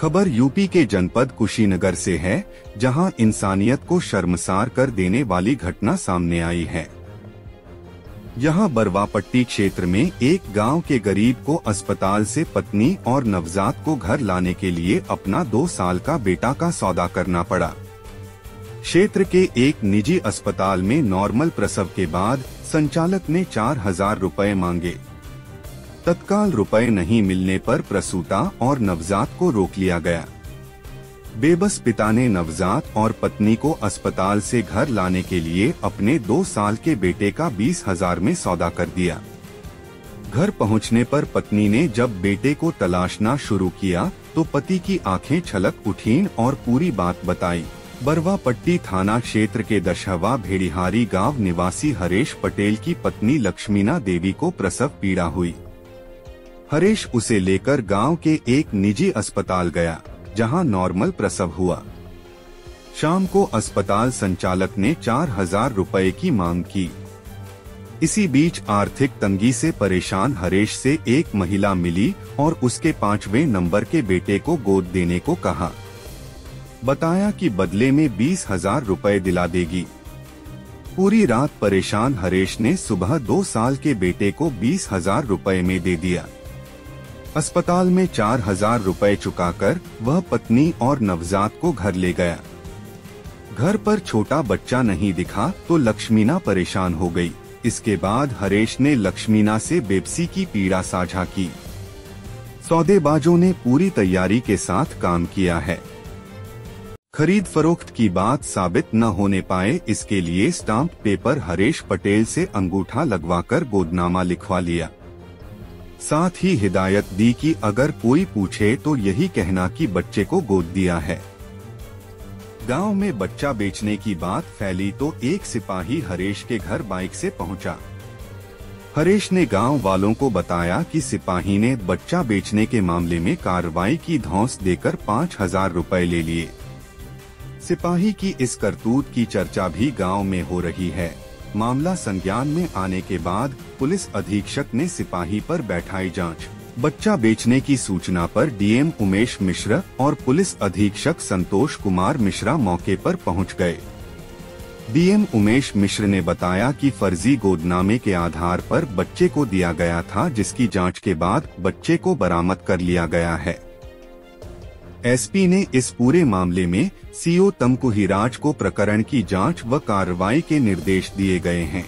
खबर यूपी के जनपद कुशीनगर से है, जहां इंसानियत को शर्मसार कर देने वाली घटना सामने आई है। यहां बरवापट्टी क्षेत्र में एक गांव के गरीब को अस्पताल से पत्नी और नवजात को घर लाने के लिए अपना 2 साल का बेटा का सौदा करना पड़ा। क्षेत्र के एक निजी अस्पताल में नॉर्मल प्रसव के बाद संचालक ने 4000 रुपए मांगे। तत्काल रुपए नहीं मिलने पर प्रसूता और नवजात को रोक लिया गया। बेबस पिता ने नवजात और पत्नी को अस्पताल से घर लाने के लिए अपने 2 साल के बेटे का 20,000 में सौदा कर दिया। घर पहुंचने पर पत्नी ने जब बेटे को तलाशना शुरू किया तो पति की आंखें छलक उठीं और पूरी बात बताई। बरवापट्टी थाना क्षेत्र के दशहवा भेड़िहारी गांव निवासी हरेश पटेल की पत्नी लक्ष्मीना देवी को प्रसव पीड़ा हुई। हरेश उसे लेकर गांव के एक निजी अस्पताल गया, जहां नॉर्मल प्रसव हुआ। शाम को अस्पताल संचालक ने 4000 रुपए की मांग की। इसी बीच आर्थिक तंगी से परेशान हरेश से एक महिला मिली और उसके 5वें नंबर के बेटे को गोद देने को कहा। बताया कि बदले में 20,000 रुपए दिला देगी। पूरी रात परेशान हरेश ने सुबह 2 साल के बेटे को 20,000 रुपए में दे दिया। अस्पताल में 4000 रुपए चुकाकर वह पत्नी और नवजात को घर ले गया। घर पर छोटा बच्चा नहीं दिखा तो लक्ष्मीना परेशान हो गई। इसके बाद हरेश ने लक्ष्मीना से बेबसी की पीड़ा साझा की। सौदेबाजों ने पूरी तैयारी के साथ काम किया है। खरीद फरोख्त की बात साबित न होने पाए, इसके लिए स्टाम्प पेपर हरेश पटेल से अंगूठा लगवाकर गोदनामा लिखवा लिया। साथ ही हिदायत दी कि अगर कोई पूछे तो यही कहना कि बच्चे को गोद दिया है। गांव में बच्चा बेचने की बात फैली तो एक सिपाही हरेश के घर बाइक से पहुंचा। हरेश ने गांव वालों को बताया कि सिपाही ने बच्चा बेचने के मामले में कार्रवाई की धौंस देकर 5000 रुपए ले लिए। सिपाही की इस करतूत की चर्चा भी गांव में हो रही है। मामला संज्ञान में आने के बाद पुलिस अधीक्षक ने सिपाही पर बैठाई जांच। बच्चा बेचने की सूचना पर डीएम उमेश मिश्रा और पुलिस अधीक्षक संतोष कुमार मिश्रा मौके पर पहुंच गए। डीएम उमेश मिश्र ने बताया कि फर्जी गोदनामे के आधार पर बच्चे को दिया गया था, जिसकी जांच के बाद बच्चे को बरामद कर लिया गया है। एसपी ने इस पूरे मामले में सीओ तमकुहीराज को प्रकरण की जांच व कार्रवाई के निर्देश दिए गए हैं।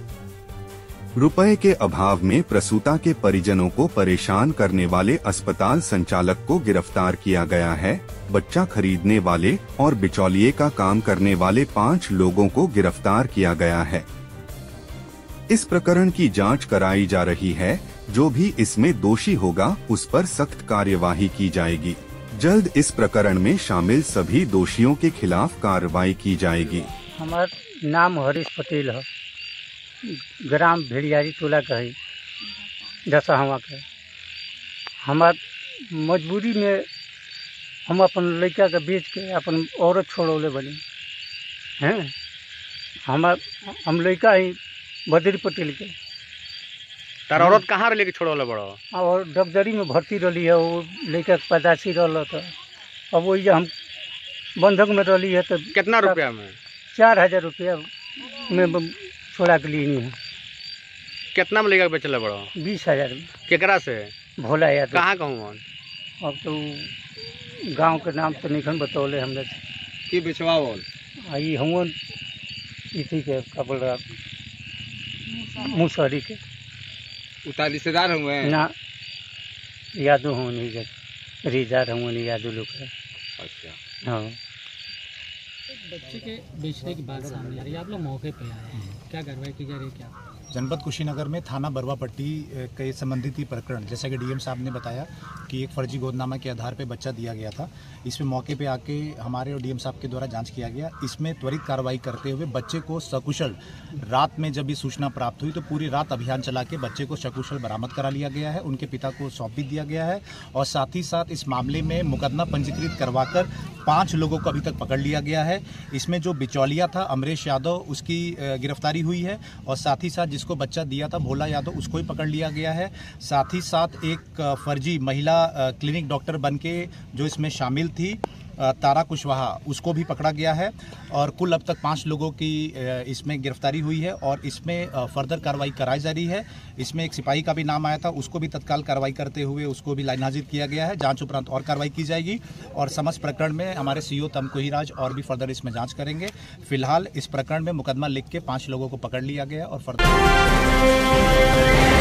रुपए के अभाव में प्रसूता के परिजनों को परेशान करने वाले अस्पताल संचालक को गिरफ्तार किया गया है। बच्चा खरीदने वाले और बिचौलिए का काम करने वाले 5 लोगों को गिरफ्तार किया गया है। इस प्रकरण की जांच कराई जा रही है। जो भी इसमें दोषी होगा उस पर सख्त कार्यवाही की जाएगी। जल्द इस प्रकरण में शामिल सभी दोषियों के खिलाफ कार्रवाई की जाएगी। हमारा नाम हरीश पटेल है, ग्राम भेड़ियारी टोला का है, दशहवा का। हमार मजबूरी में हम अपन लड़का के बेच के अपन औरत छोड़ौले बनी हैं। हम लड़का ही बद्री पटेल के। तार औरत कहाँ लेके छोड़ौले बड़ो? और डगदरी में भर्ती रही है। वो लड़का के पैदाशी रहा था। अब वही हम बंधक में रही है। तो कितना रुपया में? 4000 रुपया में छोड़ा के लिए नहीं है। कितना में लेकर बेचले बड़ो? 20,000 में। केकरा से? भोला यादव। कहाँ कहूँ? अब तो गांव के नाम तो नहीं बतौले हमने की बेचवा बोल आई हम इसी के कपड़ा मुसहरी के उतार रिश्तेदार हुए ना यादव हूँ नहीं रिश्तेदार हूँ नहीं यादव लोग। अच्छा हाँ। बच्चे के बेचने की बात सामने आ रही है, आप लोग मौके पे आए हैं, क्या कार्रवाई की जा रही है? क्या जनपद कुशीनगर में थाना बरवापट्टी के संबंधित ही प्रकरण, जैसा कि डीएम साहब ने बताया कि एक फर्जी गोदनामा के आधार पर बच्चा दिया गया था। इसमें मौके पे आके हमारे और डीएम साहब के द्वारा जांच किया गया। इसमें त्वरित कार्रवाई करते हुए बच्चे को सकुशल, रात में जब ये सूचना प्राप्त हुई तो पूरी रात अभियान चला के बच्चे को सकुशल बरामद करा लिया गया है। उनके पिता को सौंप भी दिया गया है और साथ ही साथ इस मामले में मुकदमा पंजीकृत करवाकर 5 लोगों को अभी तक पकड़ लिया गया है। इसमें जो बिचौलिया था अमरेश यादव, उसकी गिरफ्तारी हुई है और साथ ही साथ जिसको बच्चा दिया था भोला यादव, उसको ही पकड़ लिया गया है। साथ ही साथ एक फर्जी महिला क्लिनिक डॉक्टर बनके जो इसमें शामिल थी तारा कुशवाहा, उसको भी पकड़ा गया है और कुल अब तक 5 लोगों की इसमें गिरफ्तारी हुई है और इसमें फर्दर कार्रवाई कराई जा रही है। इसमें एक सिपाही का भी नाम आया था, उसको भी तत्काल कार्रवाई करते हुए उसको भी लाइन हाजिर किया गया है। जांच उपरांत और कार्रवाई की जाएगी और समस्त प्रकरण में हमारे सीओ तमकोहीराज और भी फर्दर इसमें जाँच करेंगे। फिलहाल इस प्रकरण में मुकदमा लिख के 5 लोगों को पकड़ लिया गया और फर्दर